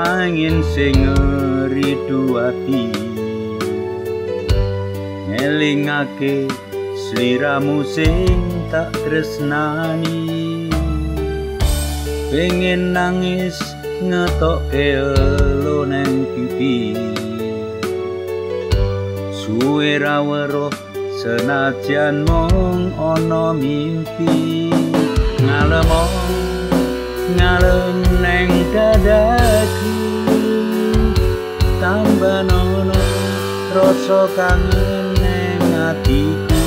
angin sing ngeridu ati ngelingake sliramu sing tak tresnani pengen nangis ngetokke elo nang pipi suwe ra weruh senajan mung ana mimpi ngalem neng dadaku tambah nono rasa kangen neng atiku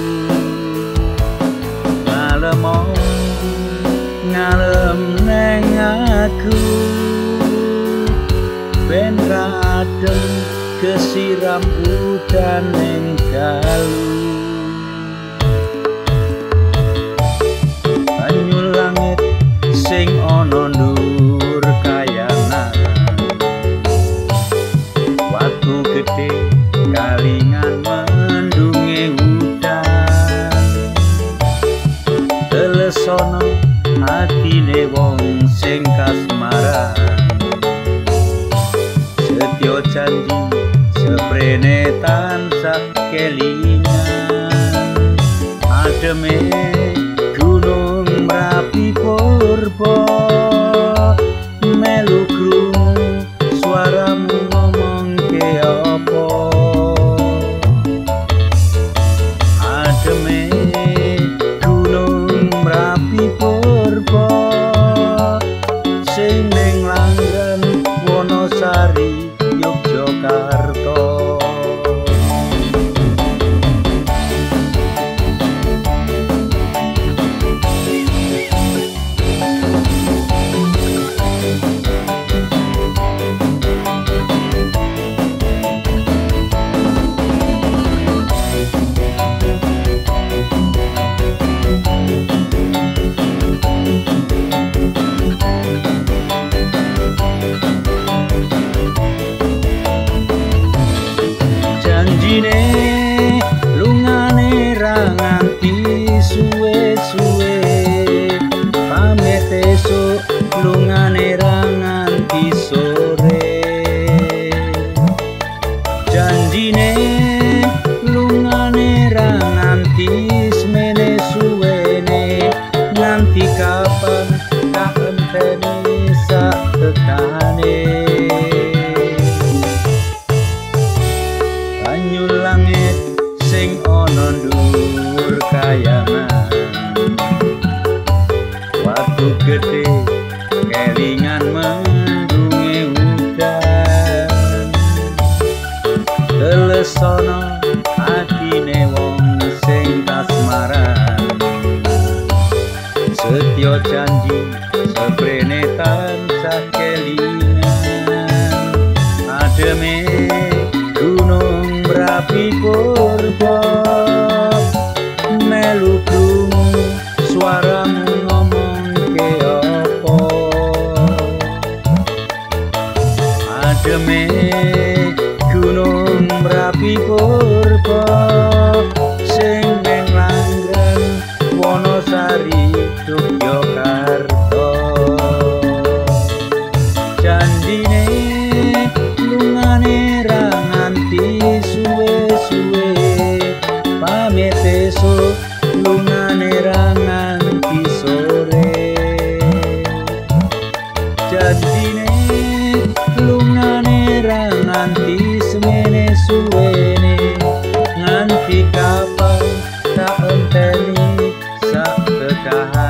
ngalem neng aku ben ra adem kesiram udan neng dalu banyu langit sing ana ndur kayangan waktu gede kalingan mendunge udan telesono atine wong sing kasmaran setyo janji seprene tansah kelingan ademe gunung Merapi purba melu krungu suaramu ngomong ke apa ademe gunung Merapi purba sing ning Langren Wonosari Yogyakarta janjine lungane ra nganti suwe-suwe pamit esuk lungane ra nganti sore janjine lungane ra nganti semene suwene nganti kapan tak enteni sak tekane banyu langit sing ana ndur kayangan waktu gede kelingan mendunge udan telesono atine wong sing kasmaran setyo janji seprene tansah kelingan ademe gunung Merapi purba melu krungu suaramu ngomong ke apa ademe gunung Merapi purba sing ning Langren Wonosari Yogyakarta janjine lungane ra nganti suwe-suwe pamit esuk lungane ra nganti sore janjine lungane ra nganti semene suwene nganti kapan tak enteni sak tekane